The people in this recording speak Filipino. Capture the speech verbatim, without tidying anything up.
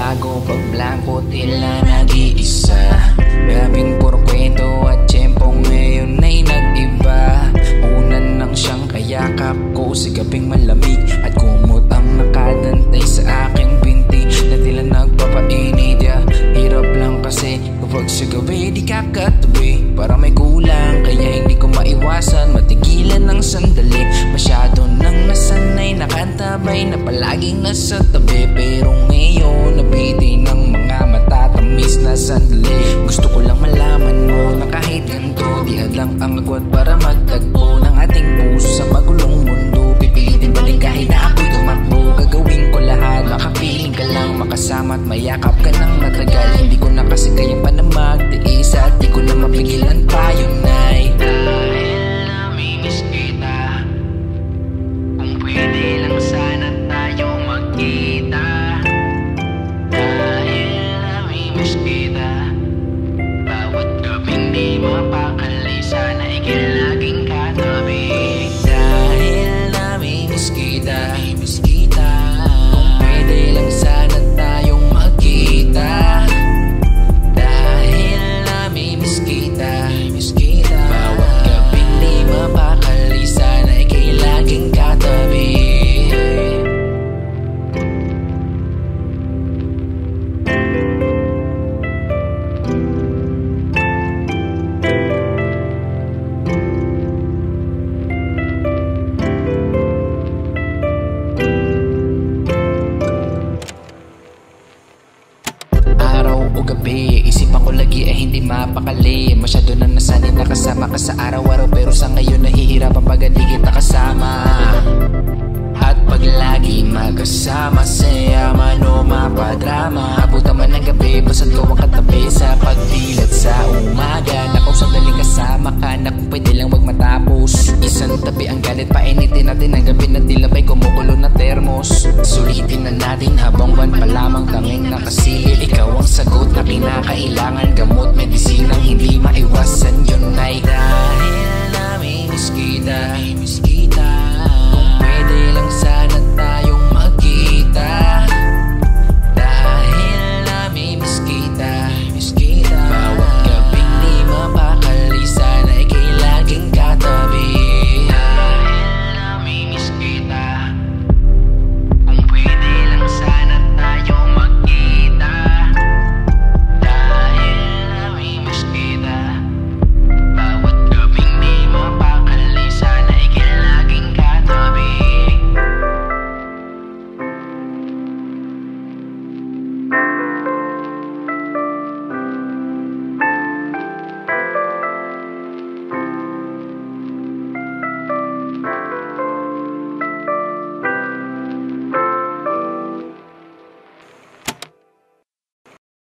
bago pag blanco tila nag-iisa. Gabing puro kwento at tiyempong ngayon ay nag-iba. Unan nang siyang kayakap ko sa gabing malamig at kumot ang nakadantay sa aking binti na tila nagpapainid. Yeah, hirap lang kasi kapag sa gabi di kakatabi, para may kulang kaya hindi ko maiwasan matigilan ng sandali. Masyado nang nasanay nakantabay na palaging nasa tabi, pero ngayon nabitin ng mga matatamis na sandali. Gusto ko lang malaman mo na kahit ganito di hadlang ang agwat para magtagpo ng ating puso sa magulong mundo. Pipilitin pa rin kahit na ako'y tumakbo, gagawin ko lahat makapiling ka lang makasama at mayakap ka ng matagal. Hindi ko na kasi kayang pa na magtiis at di ko na mapigilan pa yun ay dahil namimiss kita. Kung pwede lang sana tayo magkita. Dahil namimiss kita. Bawat gabing di mapakali sana ikil laging katabi. Dahil namimiss kita. Namimiss kita. Kung pwede lang sana tayong magkita. Dahil namimiss kita. Namimiss kita. Bawat gabing di mapakali sana ikil laging katabi. Araw o gabi, isipan ko lagi ay hindi mapakali. Masyado na nasanay na kasama ka sa araw-araw, pero sa ngayon nahihirapan pag di kita kasama. At pag lagi magkasama sayaman o mapadrama, abutan man ng gabi basta't ko ang katabi sa pagdilat sa umaga. Na kung sandaling kasama ka na kung pwede lang wag matapos. Isang tabi ang galit, painitin natin ang gabi na tilabay kumukulo na termos. Sulitin na natin habang buwan pa lamang tanging nakasilip. Ikaw ang sagot na kinakailangan, gamot, medisinang hindi maiwasan